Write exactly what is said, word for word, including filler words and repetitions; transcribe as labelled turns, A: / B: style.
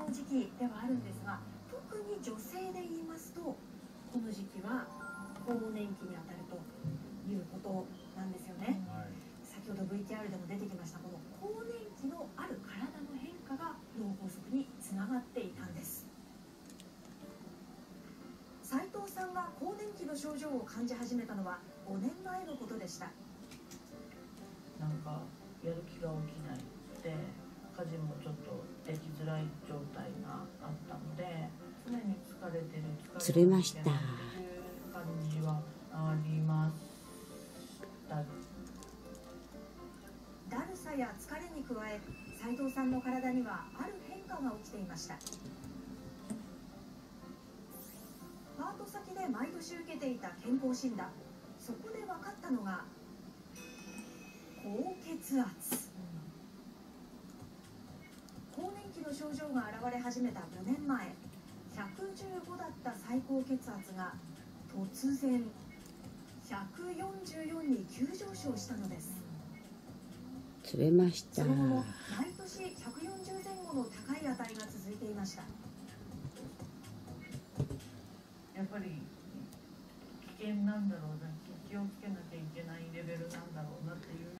A: 時期ではあるんですが、特に女性で言いますとこの時期は更年期にあたるということなんですよね。はい、先ほど ブイティーアール でも出てきました、この更年期のある体の変化が脳梗塞につながっていたんです。斉藤さんが更年期の症状を感じ始めたのはごねんまえのことでした。
B: なんかやる気が起きないで、家事もちょっとできづらい状態があったので、常に疲れてる疲れ
C: 釣れました。
B: っていう感じはありました。
A: だるさや疲れに加え、斉藤さんの体にはある変化が起きていました。パート先で毎年受けていた健康診断、そこで分かったのが高血圧。更年期の症状が現れ始めたごねんまえ、ひゃくじゅうごだった最高血圧が突然ひゃくよんじゅうよんに急上昇したのです。
C: 釣れました。
A: その後も毎年ひゃくよんじゅう前後の高い値が続いていました。
B: やっぱり危険なんだろうな、気をつけなきゃいけないレベルなんだろうなっていう